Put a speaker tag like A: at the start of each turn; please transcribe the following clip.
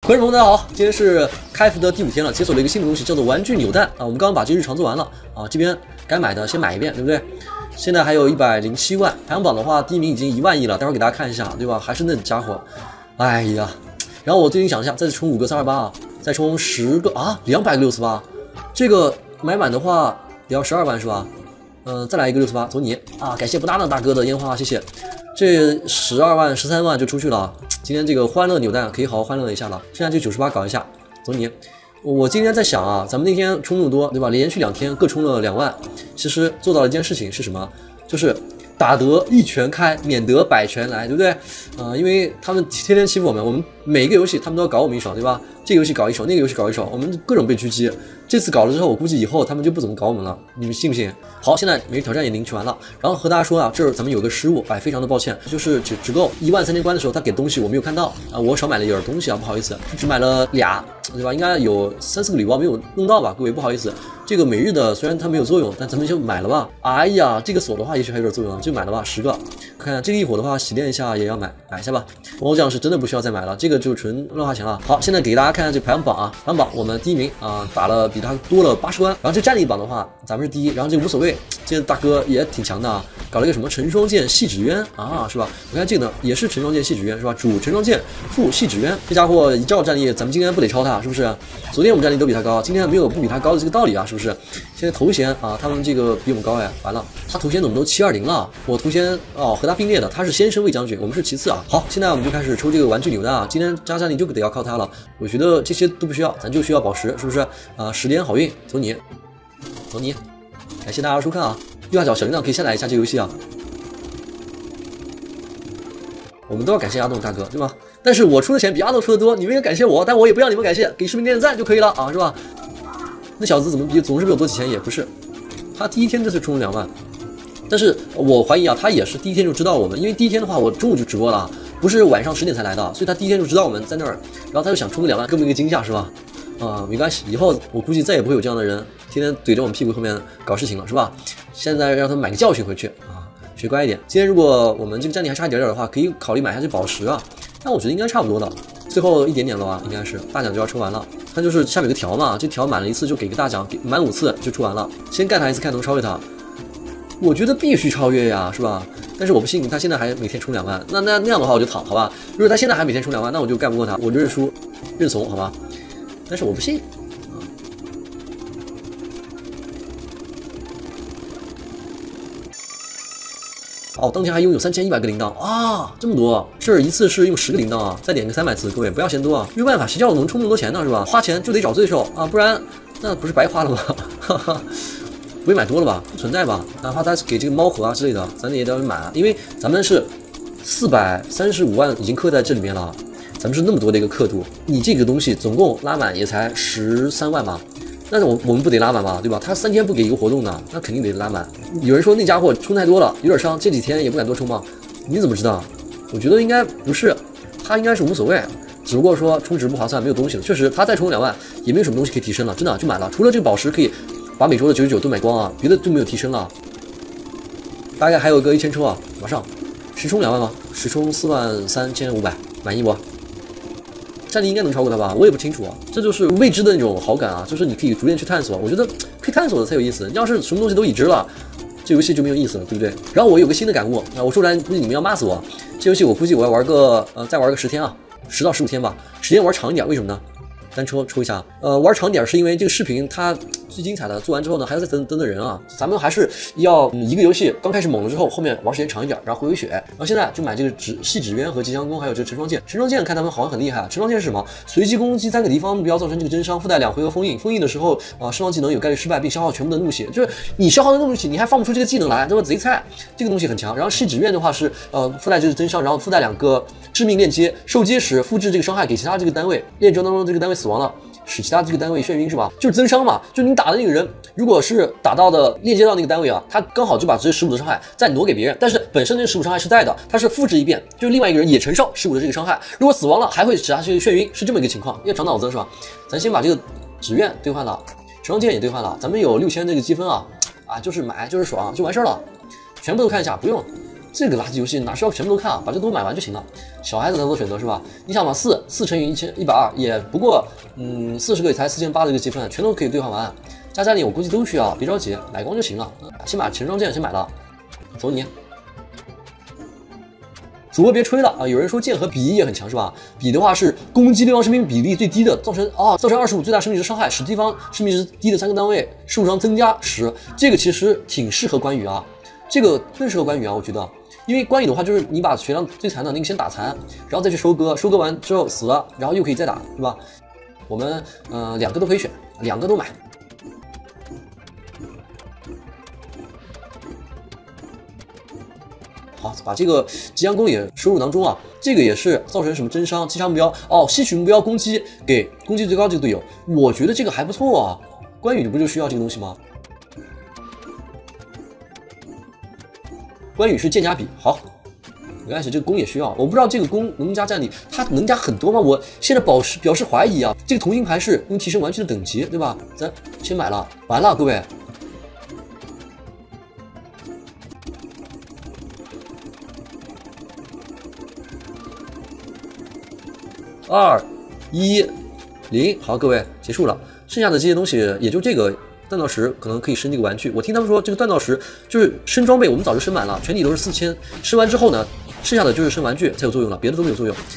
A: 观众朋友大家好，今天是开服的第5天了，解锁了一个新的东西，叫做玩具扭蛋啊。我们刚刚把这日常做完了啊，这边该买的先买一遍，对不对？现在还有107万，排行榜的话，第1名已经1万亿了，待会儿给大家看一下，对吧？还是那家伙，哎呀。然后我最近想一下，再充5个328啊，再充10个啊，200个68，这个买满的话也要12万是吧？再来一个68，走你啊！感谢不搭的大哥的烟花，谢谢。这12万、13万就出去了。今天这个欢乐扭蛋可以好好欢乐一下了。剩下这98搞一下，走你。我今天在想啊，咱们那天充那么多，对吧？连续2天各充了2万，其实做到了一件事情是什么？就是打得一拳开，免得百拳来，对不对？因为他们天天欺负我们每一个游戏他们都要搞我们一手，对吧？这个游戏搞一手，那个游戏搞一手，我们各种被狙击。这次搞了之后，我估计以后他们就不怎么搞我们了，你们信不信？好，现在每日挑战也领取完了，然后和大家说啊，这儿咱们有个失误，哎，非常的抱歉，就是只够13000关的时候，他给东西我没有看到啊，我少买了一点东西啊，不好意思，只买了俩，对吧？应该有3、4个礼包没有弄到吧，各位不好意思。这个每日的虽然它没有作用，但咱们就买了吧。哎呀，这个锁的话也许还有点作用，就买了吧，10个。看看这个一伙的话，洗练一下也要买一下吧。魔杖是真的不需要再买了，这个就纯乱花钱了。好，现在给大家看看这排行榜啊，排行榜我们第1名啊，打了比他多了80关。然后这战力榜的话，咱们是第1，然后这个无所谓，这大哥也挺强的啊，搞了一个什么成双剑细指渊啊，是吧？我看这个呢也是成双剑细指渊是吧？主成双剑，副细指渊，这家伙一照战力，咱们今天不得超他是不是？昨天我们战力都比他高，今天没有不比他高的这个道理啊，是不是？现在头衔啊，他们这个比我们高哎，完了，他头衔怎么都720了？我头衔哦和他并列的，他是先生卫将军，我们是其次啊。好，现在我们就开始抽这个玩具扭蛋啊，今天加战力就得要靠他了。我觉得这些都不需要，咱就需要宝石，是不是？10连好运，走你，走你！感谢大家收看啊，右下角小铃铛可以下载一下这个游戏啊。我们都要感谢阿栋大哥，对吧？但是我出的钱比阿栋出的多，你们也感谢我，但我也不要你们感谢，给视频点点赞就可以了啊，是吧？那小子怎么总是比我多几千？也不是，他第1天这次充了2万，但是我怀疑啊，他也是第1天就知道我们，因为第1天的话我中午就直播了，不是晚上10点才来的，所以他第1天就知道我们在那儿，然后他就想充个2万，给我们一个惊吓，是吧？没关系，以后我估计再也不会有这样的人天天怼着我们屁股后面搞事情了，是吧？现在让他们买个教训回去啊，学乖一点。今天如果我们这个战力还差一点点的话，可以考虑买下这宝石啊，但我觉得应该差不多的，最后一点点了吧，应该是大奖就要抽完了。它就是下面有个条嘛，这条满了1次就给个大奖，满5次就出完了。先干他1次，看能超越他。我觉得必须超越呀，是吧？但是我不信他现在还每天充2万，那样的话我就躺，好吧？如果他现在还每天充2万，那我就干不过他，我就认输认怂，好吧？但是我不信。哦，当前还拥有3100个铃铛啊，这么多！这一次是用10个铃铛啊，再点个300次，各位不要嫌多啊，没有办法，谁叫我能充那么多钱呢，是吧？花钱就得找罪受啊，不然那不是白花了吗？哈哈，不会买多了吧？不存在吧？哪怕他给这个猫盒啊之类的，咱也得买，因为咱们是435万已经刻在这里面了，咱们是那么多的一个刻度，你这个东西总共拉满也才13万吧？那我们不得拉满吗？对吧？他3天不给一个活动呢，那肯定得拉满。有人说那家伙充太多了，有点伤，这几天也不敢多充吗？你怎么知道？我觉得应该不是，他应该是无所谓，只不过说充值不划算，没有东西了。确实，他再充2万也没有什么东西可以提升了，真的就买了。除了这个宝石可以把每周的99都买光啊，别的就没有提升了。大概还有个1000抽啊，马上10充2万吗？10充43500，满意不？战力应该能超过他吧，我也不清楚啊，这就是未知的那种好感啊，就是你可以逐渐去探索，我觉得可以探索的才有意思。要是什么东西都已知了，这游戏就没有意思了，对不对？然后我有个新的感悟啊，我说出来估计你们要骂死我。这游戏我估计我要玩个再玩个10天啊，10到15天吧，时间玩长一点，为什么呢？单抽一下，玩长点是因为这个视频它最精彩的做完之后呢，还要再等人啊。咱们还是要一个游戏刚开始猛了之后，后面玩时间长一点，然后回血。然后现在就买这个细指渊和吉祥弓，还有这个成双剑。成双剑看他们好像很厉害啊。成双剑是什么？随机攻击3个敌方目标造成这个真伤，附带2回合封印。封印的时候释放技能有概率失败，并消耗全部的怒血。就是你消耗的怒血，你还放不出这个技能来，对吧？贼菜，这个东西很强。然后细指渊的话是附带这个真伤，然后附带2个致命链接，受接时复制这个伤害给其他这个单位，链接当中这个单位死亡了。使其他这个单位眩晕是吧？就是增伤嘛，就是你打的那个人，如果是打到的链接到那个单位啊，他刚好就把这15的伤害再挪给别人，但是本身那15伤害是在的，他是复制一遍，就是另外一个人也承受15的这个伤害，如果死亡了还会使他这个眩晕，是这么一个情况，要长脑子是吧？咱先把这个指愿兑换了，成双剑也兑换了，咱们有6000这个积分啊，就是买就是爽就完事儿了，全部都看一下，不用这个垃圾游戏哪需要全部都看啊？把这都买完就行了。小孩子才做选择是吧？你想嘛，4乘以1120也不过40个也才4800的一个积分，全都可以兑换完。加里我估计都需要，别着急，买光就行了。先把神装剑先买了，走你。主播别吹了啊！有人说剑和比也很强是吧？比的话是攻击对方生命比例最低的，造成25最大生命值伤害，使对方生命值低的3个单位受伤增加10。这个其实挺适合关羽啊，这个更适合关羽啊，我觉得。因为关羽的话，就是你把血量最残的那个先打残，然后再去收割，收割完之后死了，然后又可以再打，对吧？我们2个都可以选，2个都买。好，把这个吉祥弓也收入囊中啊。这个也是造成什么真伤、击杀目标哦，吸取目标攻击给攻击最高这个队友，我觉得这个还不错啊。关羽不就需要这个东西吗？关羽是剑加比，好，没关系，这个弓也需要。我不知道这个弓能加战力，它能加很多吗？我现在表示怀疑啊。这个同心牌是能提升玩具的等级，对吧？咱先买了，完了，各位。2、1、0，好，各位结束了。剩下的这些东西，也就这个锻造石可能可以升这个玩具。我听他们说，这个锻造石就是升装备，我们早就升满了，全体都是4000。升完之后呢，剩下的就是升玩具才有作用了，别的都没有作用。